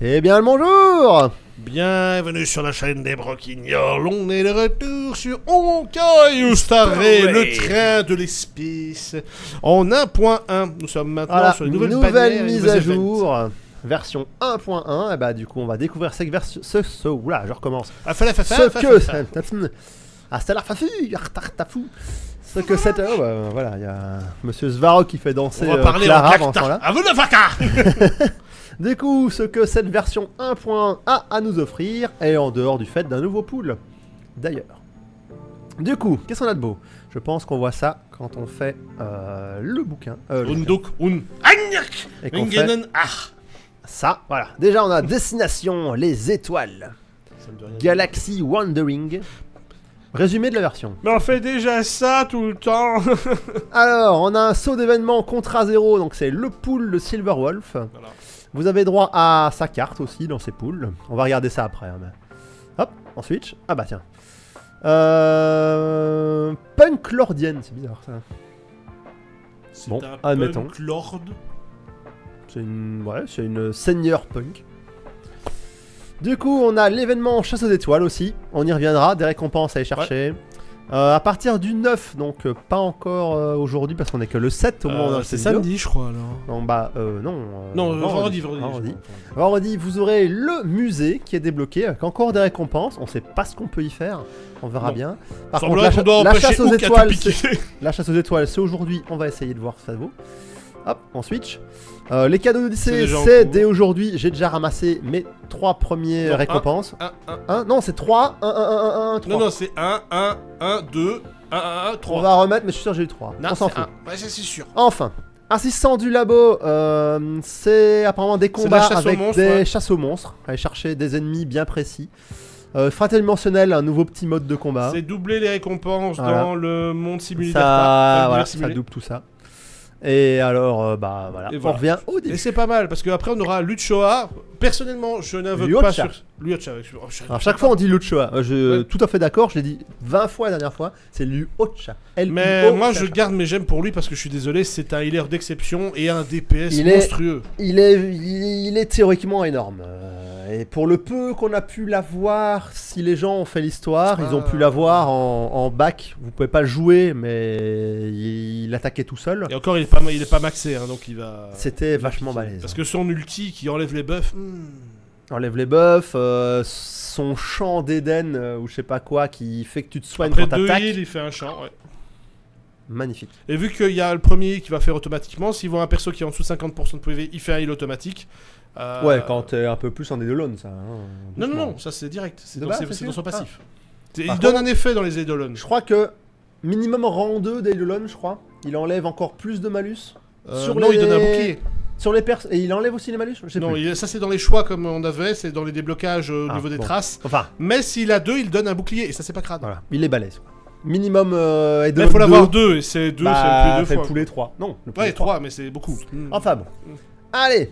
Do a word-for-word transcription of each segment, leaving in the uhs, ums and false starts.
Eh bien le bonjour. Bienvenue sur la chaîne des Broquignoles, on est de retour sur Honkai Star Rail, le train de l'espace, en un point un. Nous sommes maintenant Voilà, sur les nouvelles, nouvelle bannières, mise nouvelles à events. jour, version un point un. Et bah du coup on va découvrir cette version, ce, ce, oula je recommence. Ah, fallait faire Ce ça, que, fallait faire ça. ah c'est la fafu, artartafou. Ce que c'est, oh, bah, voilà, il y a Monsieur Svarog qui fait danser On va euh, parler Clara en pendant ce temps-là. cacta. À vous de vaca. Du coup, ce que cette version un point un a à nous offrir est en dehors du fait d'un nouveau pool. D'ailleurs. Du coup, qu'est-ce qu'on a de beau? Je pense qu'on voit ça quand on fait euh, le bouquin. Euh, le bouquin. Unduk, un, agnak, Et qu'on fait Ngenen, ah. ça, voilà. Déjà, on a destination, les étoiles. Ça me dit rien. Galaxy Wandering. Résumé de la version. Mais on fait déjà ça tout le temps. Alors, on a un saut d'événement Contra zéro, donc c'est le pool de Silver Wolf. Voilà. Vous avez droit à sa carte aussi dans ces pools. On va regarder ça après. Hein, mais... Hop, on switch. Ah bah tiens. Euh... Punk Lordienne, c'est bizarre ça. C'est Bon, un admettons. punk lord. C'est une... Ouais, c'est une seigneur punk. Du coup, on a l'événement Chasse aux étoiles aussi. On y reviendra, des récompenses à aller chercher. Euh, à partir du neuf, donc euh, pas encore euh, aujourd'hui parce qu'on est que le sept au moment Euh, de c'est cette vidéo. samedi, je crois, alors. Non, bah euh, non. euh, Non, vendredi, vendredi. vendredi. Vendredi, vous aurez le musée qui est débloqué avec encore des récompenses. On sait pas ce qu'on peut y faire, on verra Non. bien. Par Semblant contre, la, qu'on cha- doit la empêcher chasse aux Hook à tout étoiles, piquer. c'est- la chasse aux étoiles, c'est aujourd'hui. On va essayer de voir ce que ça vaut. Hop, on switch. Euh, les cadeaux C'est d'Odyssée, déjà en c'est cours. dès aujourd'hui. J'ai déjà ramassé mes trois premières Non, un. récompenses. un, un. Un, non, c'est trois. un, un, un, un, trois. Non, non, c'est un, un, un, deux, un, un, un, trois. On va remettre, mais je suis sûr que j'ai eu trois. Non, On s'en c'est fout. un. Ouais, c'est c'est sûr. Enfin, assistant du labo, euh, c'est apparemment des C'est de combats la chasse aux avec monstres, des ouais. chasses aux monstres. Aller chercher des ennemis bien précis. Euh, Fratel dimensionnel, un nouveau petit mode de combat. C'est doubler les récompenses Voilà. dans le monde simulé Ça, d'Arta. voilà, ça double tout ça. Et alors, euh, bah voilà, Et on voilà. revient au Et début. c'est pas mal parce qu'après on aura Luchoa. Personnellement, je n'invoque Luocha. pas sur. Luocha. Oh, je- Alors, chaque fois on dit Luchoa. Euh, Je Ouais. tout à fait d'accord, je l'ai dit vingt fois la dernière fois. C'est Luocha. Mais moi je garde mes gemmes pour lui parce que je suis désolé, c'est un healer d'exception et un D P S Il est- monstrueux. Il est, il, il est théoriquement énorme. Euh, et pour le peu qu'on a pu l'avoir, si les gens ont fait l'histoire, ils ont pu Ah. l'avoir en, en bac. Vous pouvez pas le jouer, mais il, il attaquait tout seul. Et encore, il est pas, il est pas maxé, hein, donc il va. C'était vachement balèze. Parce que son ulti qui enlève les buffs. hmm. Enlève les buffs, euh, son champ d'Éden euh, ou je sais pas quoi qui fait que tu te soignes Après quand deux t'attaques. heals, il fait un champ. Ouais. Magnifique. Et vu qu'il y a le premier qui va faire automatiquement, s'il voit un perso qui est en dessous de cinquante pour cent de P V, il fait un heal automatique. Euh, Ouais, quand t'es un peu plus en Eidolon, ça. hein, Non, non, doucement. non, ça c'est direct. C'est De dans, base, c'est- c'est c'est dans sûr son passif. C'est- Par Il donne contre- un effet dans les Eidolon. Je crois que minimum rang deux d'Eidolon, je crois. Il enlève encore plus de malus. Euh, sur non, les- il donne un bouclier. Sur les persos. Et il enlève aussi les malus, je sais Non, plus. il- ça c'est dans les choix comme on avait, c'est dans les déblocages euh, au Ah, niveau des bon. traces. Enfin, Mais s'il a deux, il donne un bouclier et ça c'est pas crade. voilà, il est balèze. Quoi. Minimum euh, Mais Eidolon il faut l'avoir deux. deux et c'est deux, Bah, c'est le plus de fait deux le fois. poulet trois. Non, le poulet Ouais, trois, mais c'est beaucoup. Hmm. Enfin bon. Allez.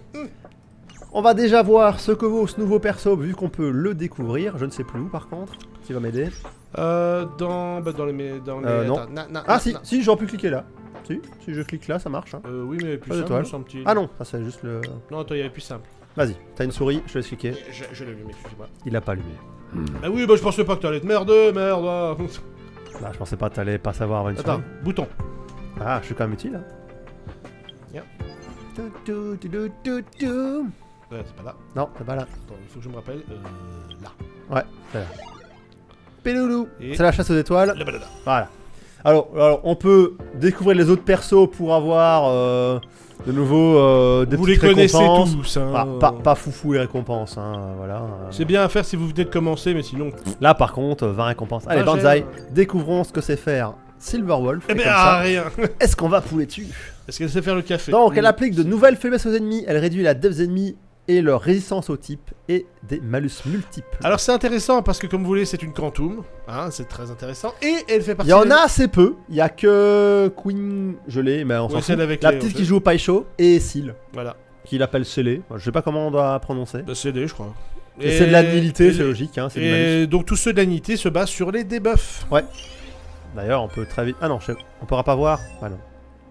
On va déjà voir ce que vaut ce nouveau perso, vu qu'on peut le découvrir. Je ne sais plus où, par contre. Qui va m'aider? Euh, dans, bah, dans les, mé- dans les. Euh, non. attends, na- na- Ah na- si, na- si, j'aurais pu cliquer là. Si, si je clique là, ça marche. hein. Euh, oui, mais plus Pas simple, d'étoile. c'est un petit. Ah non, ça c'est juste le... Non, attends, il y avait plus simple. Vas-y, t'as une souris, je te laisse cliquer. Je, je l'ai vu, mais excusez-moi. Il a pas allumé. Ah oui, bah je pensais pas que t'allais te merder, merde. ah. Bah, je pensais pas que t'allais pas savoir avoir une Attends, souris. bouton. Ah, je suis quand même utile. Hein. Yep. Tu, tu, tu, tu, tu, tu. Ouais, c'est pas là. Non, c'est pas là. Attends, il faut que je me rappelle. Euh, là. Ouais, c'est là. Péloulou. Et- C'est la chasse aux étoiles. Là, bah, là, là. Voilà. Alors, alors, on peut découvrir les autres persos pour avoir euh, de nouveau euh, des Vous les petites connaissez récompenses. tous. Hein. Ah, pas, pas foufou les récompenses, hein, voilà. euh. C'est bien à faire si vous venez de commencer, mais sinon. Là par contre, vingt récompenses. Allez, vingt Banzai, gemmes. découvrons ce que c'est faire Silver Wolf. Eh et ben, comme ah, ça, rien. est-ce qu'on va pouler dessus? Est-ce qu'elle sait faire le café? Donc, elle Oui. applique de nouvelles faiblesses aux ennemis, elle réduit la def des ennemis et leur résistance au type, et des malus multiples. Alors c'est intéressant parce que comme vous voulez c'est une quantum, hein, c'est très intéressant, et elle fait Il partie... y en des- a assez peu, il y a que Queen, je l'ai, mais on s'en Ouais, fout. celle avec La les- petite qui joue au Paisho, et Seal, Voilà, qui l'appelle Célé. Je sais pas comment on doit prononcer. bah, c'est D je crois. Et c'est de l'habilité, et- c'est logique, hein, c'est du malus. Et donc tous ceux d'anité se basent sur les debuffs. D'ailleurs, on peut très vite. Ah non, je sais- on pourra pas voir. Ah non.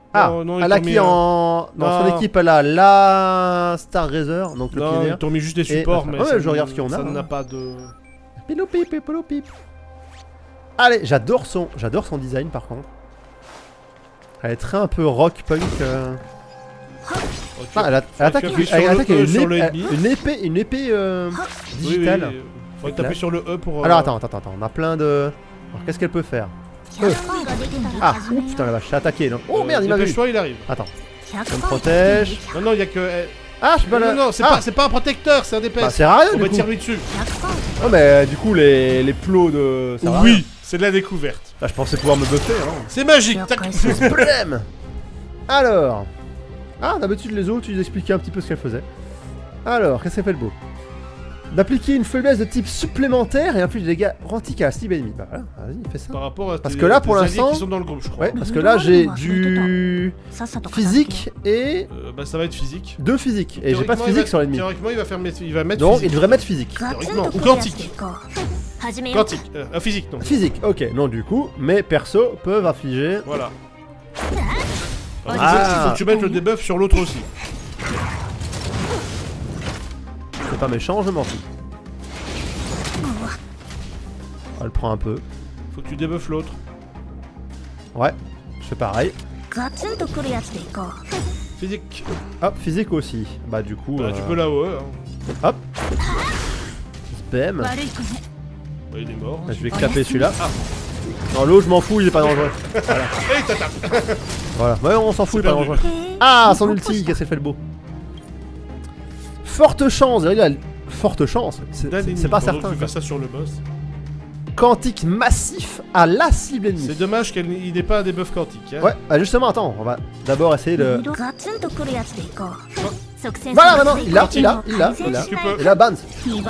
Ah, Non, non, ils elle a t'ont mis, qui euh, en... Dans non. son équipe, elle a la Star Razor, donc le Non, pionnier. ils t'ont mis juste des Et- supports, enfin, mais ouais, ça je regarde n- ce qu'on a, Ça hein. n'a pas de... Pilou pip, pilou pip. Allez, j'adore son, j'adore son design par contre. Elle est très un peu rock punk. euh. Oh, tu- Ah, elle, a- elle attaque, tu appuies elle sur le attaque E une, sur le épée, ennemi. une épée, une épée euh, Oui, oui, digitale. oui. Faudrait que t'appuies sur le E pour... euh, Alors attends, attends, attends, on a plein de. Alors qu'est-ce qu'elle peut faire? Euh. Ah, ouh, putain la vache, je suis attaqué. Donc... Oh euh, merde, il m'a vu. dépêche-toi, il arrive. Attends, je me protège. Non, non, il y a que... eh, Ah, je peux Non, la. non, non, c'est ah, pas, c'est pas un protecteur, c'est un D P S. bah, c'est rien On du va coup. tirer lui dessus. Non mais euh, du coup les, les plots de. ça va rien. Oui, c'est de la découverte. Bah, je pensais pouvoir me buffer. Hein. C'est magique, tac. Problème. Alors. Ah, d'habitude les autres, tu nous expliquais un petit peu ce qu'elle faisait. Alors, qu'est-ce qu'elle fait le beau? D'appliquer une faiblesse de type supplémentaire et inflige des dégâts quantiques à la cible ennemie. Bah voilà, vas-y, fais ça. Par rapport à Parce tes- que là, pour tes alliés l'instant- qui sont dans le groupe, je crois. Ouais, parce que là j'ai du physique et Euh, bah ça va être physique. deux physiques. Et j'ai pas de Théoriquement, il physique va- sur l'ennemi. Théoriquement, il va faire mettre, il va mettre Donc physique. il devrait mettre physique. Théoriquement. Ou quantique. Quantique. Euh, euh, physique, non. Physique, ok. Non, du coup, mes persos peuvent affliger. Voilà. Ah. Il faut que tu mettes le debuff sur l'autre aussi. C'est pas méchant, je m'en fous. Elle prend un peu. Faut que tu debuffes l'autre. Ouais, je fais pareil. Physique. Hop, physique aussi. Bah, du coup. Bah, euh, tu peux là-haut. Hein. Hop. Spam. Bah, il est mort. Bah, je vais clapper celui-là. Ah. Non, l'eau, je m'en fous, il est pas dangereux. Voilà. Et il t'attaque. Voilà. Ouais, on s'en fout, il est pas perdu. dangereux. Ah, son ulti, qu'est-ce qu'elle fait le beau. Forte chance, il a forte chance. C'est c'est- c'est pas certain. Tu quoi. fais ça sur le boss. Quantique massif à la cible ennemie. C'est dommage qu'il n'ait pas un debuff quantique. Hein. Ouais, bah justement, attends, on va d'abord essayer de. Voilà, maintenant, il l'a, il l'a, il l'a, il l'a. Tu peux. Et là, bam.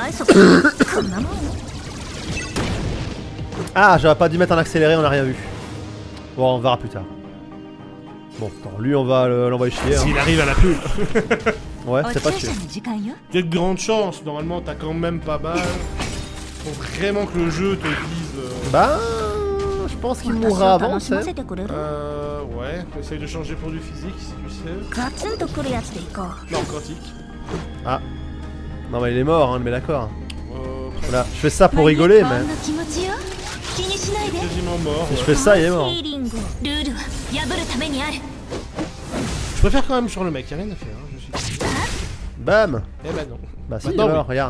Ah, j'aurais pas dû mettre un accéléré, on a rien vu. Bon, on verra plus tard. Bon, attends, lui, on va le- l'envoyer chier. Hein. S'il arrive à la pub. Ouais, c'est pas sûr. Il y a de grandes chances. Normalement, t'as quand même pas mal. Faut vraiment que le jeu te dise. euh, Bah, je pense qu'il mourra avant, c'est. Euh. Ouais. Essaye de changer pour du physique si tu sais. Non, quantique. Ah. Non, mais il est mort, hein, mais d'accord. Euh. Voilà, je fais ça pour rigoler, mais. Quasiment mort. Si je ouais. fais ça, il est mort. Je préfère quand même sur le mec, y'a rien à faire. Hein, je suis. Bam. Eh ben non. Bah si, il est Maintenant, mort, regarde.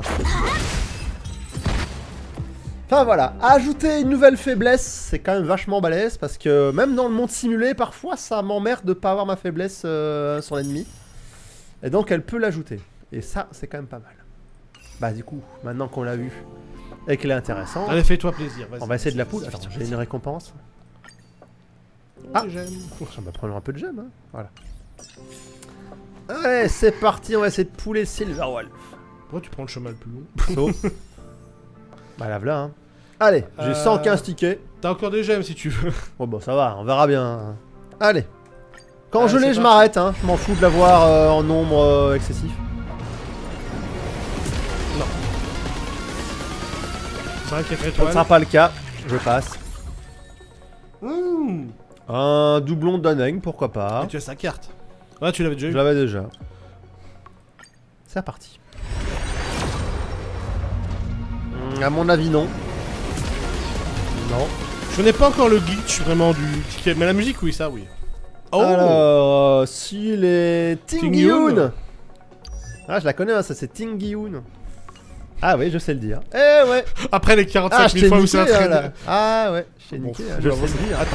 Enfin voilà, ajouter une nouvelle faiblesse, c'est quand même vachement balèze parce que même dans le monde simulé, parfois ça m'emmerde de pas avoir ma faiblesse euh, sur l'ennemi. Et donc elle peut l'ajouter. Et ça, c'est quand même pas mal. Bah du coup, maintenant qu'on l'a vu et qu'elle est intéressante, Allez, fais-toi plaisir. vas-y. on va essayer de la poudre. Attends, j'ai une récompense. Ah, Ah. j'aime. Ça va prendre un peu de gemme, hein. Voilà. Allez, c'est parti, on va essayer de pouler Silverwolf. Pourquoi tu prends le chemin le plus long? Saut. Bah la voilà, hein. Allez, j'ai Euh. cent quinze tickets. T'as encore des gemmes si tu veux. Bon, bon, ça va, on verra bien. Allez. Quand Ah, je c'est l'ai, je parti. m'arrête, hein. Je m'en fous de l'avoir euh, en nombre euh, excessif. cinq quatre Ça ne étoiles. sera pas le cas, je passe. Mmh. Un doublon d'Aneng, pourquoi pas. Et tu as sa carte. Ah, tu l'avais déjà Je eu. l'avais déjà. C'est reparti. Hmm, à mon avis, non. Non. Je n'ai pas encore le glitch vraiment du ticket. Mais la musique, oui, ça, oui. Oh. Alors, euh, si les Ting-Yoon. Ting-Yoon. Ah, je la connais, hein, ça c'est Ting-Yoon. Ah oui, je sais le dire. Eh ouais. Après les quarante-cinq Ah, je mille t'ai fois où niqué, c'est hein, entraîné. là. Ah ouais, je t'ai Bon, niqué, fou, hein, je là, sais bon. le dire. Attends.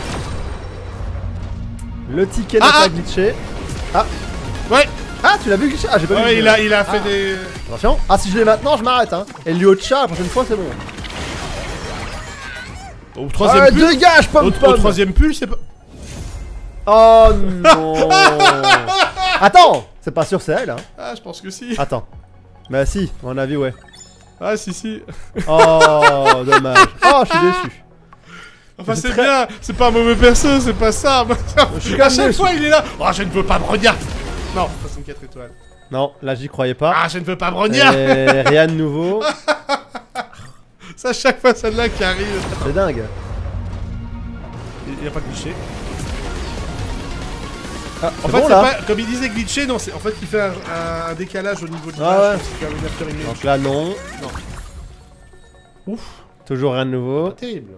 Le ticket n'est Ah, pas ah. glitché. Ouais. Ah, tu l'as vu glitcher? Ah, j'ai pas vu. Ouais, le- il a, il a fait des. Attention. Ah, si je l'ai maintenant, je m'arrête, hein. Et le chat, la prochaine fois, c'est bon. Au troisième Ah, pull. dégage, Au, pom au pom. troisième pull, c'est pas. Oh non. Attends, c'est pas sûr, c'est elle, hein. Ah, je pense que si. Attends. Bah si, à mon avis, ouais. Ah, si, si. Oh, dommage. Oh, je suis déçu. Enfin, C'est c'est très- bien. C'est pas un mauvais perso, c'est pas ça. Je suis À quand même chaque déçu. fois, il est là. Oh, je ne veux pas Brognard. Non, ça, c'est une quatre étoiles. Non, là, j'y croyais pas. Ah, je ne veux pas Brognard. Et rien de nouveau. C'est à chaque fois celle-là qui arrive. C'est dingue. Il n'y a pas de cliché. Ah, En c'est fait, bon, c'est là. pas, comme il disait glitché, non, c'est en fait il fait un, un- un décalage au niveau de l'image. Ah ouais. si tu as une after image. Donc là, non. Non. Ouf, Toujours rien de nouveau. pas terrible.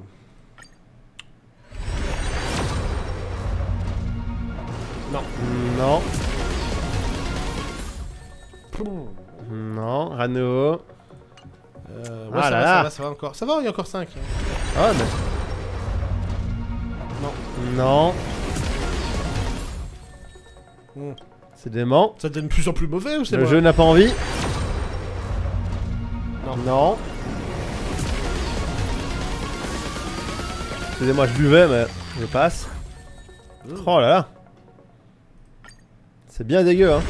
Non. Non. Non, rien de nouveau. Euh, ouais, Ah ça, là va, là. ça va, ça va encore. Ça va, il y a encore cinq. Ah, mais. Non. Non. Hmm. C'est dément. Ça devient de plus en plus mauvais ou c'est Le moi jeu n'a pas envie. Non. Non. Excusez-moi, je buvais, mais je passe. Mmh. Oh là là. C'est bien dégueu, hein.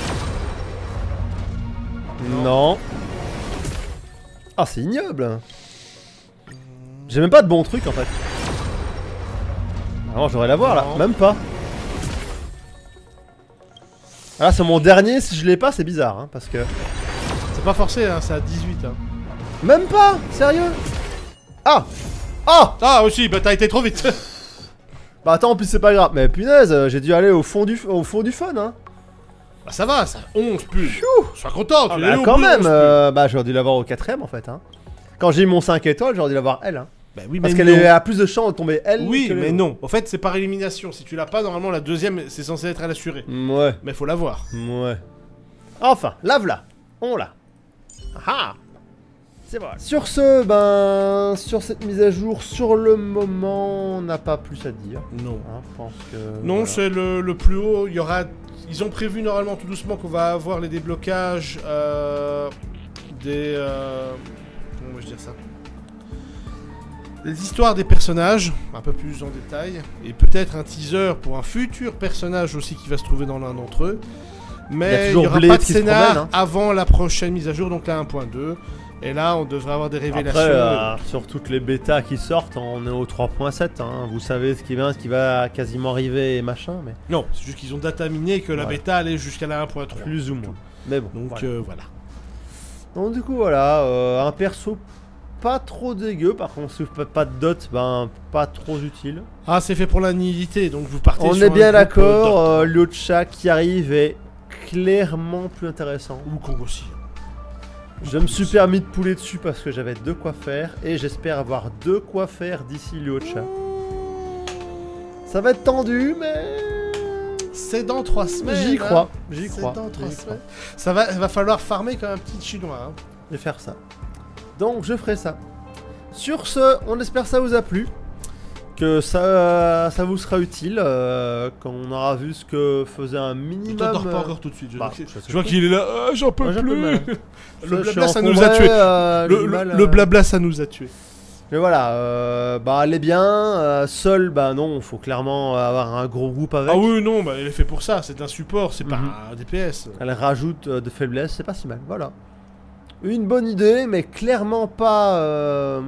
Non. Non. Ah, c'est ignoble. J'ai même pas de bons trucs en fait. Alors, j'aurais la voir là. Non. Même pas. Ah, là, c'est mon dernier. Si je l'ai pas, c'est bizarre, hein, parce que. C'est pas forcé, hein, c'est à dix-huit. Hein. Même pas. Sérieux. Ah. Ah. Ah aussi, bah t'as été trop vite. Bah attends, en plus c'est pas grave. Mais punaise, euh, j'ai dû aller au fond du, au fond du fun, hein. Bah ça va, ça onze plus. Sois content, tu Ah, l'as bah, eu au quand bout, même. onze euh, bah j'aurais dû l'avoir au quatrième en fait, hein. Quand j'ai eu mon cinq étoiles, j'aurais dû l'avoir elle, hein. plus. Bah oui, Parce mais qu'elle non. est- a plus de chances de tomber elle. Oui, que les mais autres. non. En fait, c'est par élimination. Si tu l'as pas, normalement, la deuxième, c'est censé être à l'assuré. Ouais. Mais faut l'avoir. Ouais. Enfin, lave-la. On l'a. Ah. C'est vrai. Sur ce, ben, sur cette mise à jour, sur le moment, on n'a pas plus à dire. Non. Hein, je pense que. Non, voilà. c'est le, le plus haut. Il y aura. Ils ont prévu normalement tout doucement qu'on va avoir les déblocages euh, des. Euh, comment vais-je dire ça? Les histoires des personnages, un peu plus en détail, et peut-être un teaser pour un futur personnage aussi qui va se trouver dans l'un d'entre eux. Il y a Mais il toujours n'y aura Blade pas de qui se scénar promène, hein. avant la prochaine mise à jour, donc la un point deux. Et là, on devrait avoir des révélations. Après, euh, sur toutes les bêtas qui sortent, on est au trois point sept. Hein. Vous savez ce qui vient, ce qui va quasiment arriver et machin, mais Non, c'est juste qu'ils ont dataminé que la Ouais. bêta allait jusqu'à la un point trois. plus ou moins. Mais bon. Donc voilà. euh, voilà. Donc du coup voilà, euh, un perso pas trop dégueu. Par contre, si vous faites pas de dot, ben pas trop utile. Ah, c'est fait pour la nihilité, donc vous partez On sur est un bien groupe, euh, d'accord. d'ordre. Euh, Lyocha qui arrive est clairement plus intéressant. Ou Kong aussi. Je me suis permis de pouler dessus parce que j'avais de quoi faire et j'espère avoir de quoi faire d'ici Lyocha. Ça va être tendu, mais C'est dans trois semaines. j'y hein. crois, j'y C'est crois. dans trois j'y crois. semaines. Ça va, va falloir farmer comme un petit chinois. Hein. Je vais faire ça. Donc je ferai ça. Sur ce, on espère que ça vous a plu. Que ça, ça vous sera utile. Euh, quand on aura vu ce que faisait un Il minimum. t'endors pas euh, encore tout de suite. Je, bah, vois qu'il- je sais je vois pas. qu'il est là. Ah, j'en peux Moi, j'ai un peu de plus. mal. Le Je suis blabla, ça nous a encombré, tués. euh, Le, j'ai du le- mal, le euh, blabla, ça nous a tués. Mais voilà, euh, bah elle est bien. euh, seul, bah non, faut clairement avoir un gros groupe avec. Ah oui, non, bah, il est fait pour ça. C'est un support, c'est Mhm. pas un D P S. Elle rajoute euh, de faiblesse, c'est pas si mal. Voilà. Une bonne idée, mais clairement pas euh,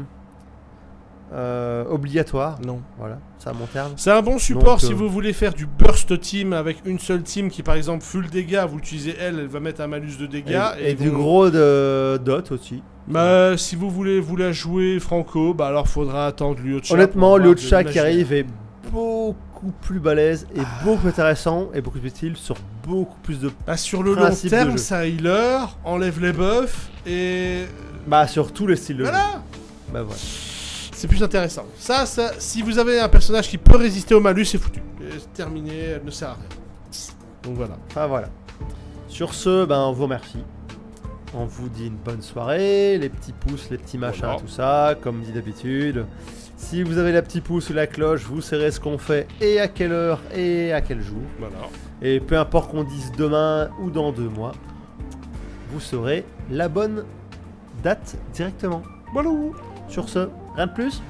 euh, obligatoire. Non. Voilà, c'est à mon terme. C'est un bon support Donc, si euh, vous voulez faire du burst team avec une seule team qui, par exemple, full dégâts. Vous utilisez elle, elle va mettre un malus de dégâts. Et, et vous- du gros de dot aussi. Bah, si vous voulez vous la jouer franco, bah alors faudra attendre Lyocha. Honnêtement, pour avoir de Lyocha qui l'imaginaire. arrive est beaucoup plus balèze et beaucoup plus intéressant et beaucoup plus utile sur beaucoup plus de. Bah, sur le long principe de terme, jeu. ça healer, enlève les buffs et. Bah, sur tous les styles de jeu. Voilà! Bah, voilà. C'est plus intéressant. Ça, ça, si vous avez un personnage qui peut résister au malus, c'est foutu. C'est terminé, elle ne sert à rien. Donc voilà. Ah, voilà. Sur ce, ben, on vous remercie. On vous dit une bonne soirée, les petits pouces, les petits machins, Voilà. tout ça, comme dit d'habitude. Si vous avez la petite pouce ou la cloche, vous saurez ce qu'on fait et à quelle heure et à quel jour. Voilà. Et peu importe qu'on dise demain ou dans deux mois, vous saurez la bonne date directement. Voilà. Sur ce, rien de plus.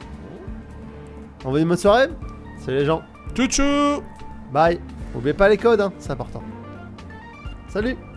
On vous dit une bonne soirée. Salut les gens. Tchou tchou! Bye. N'oubliez pas les codes, hein, c'est important. Salut.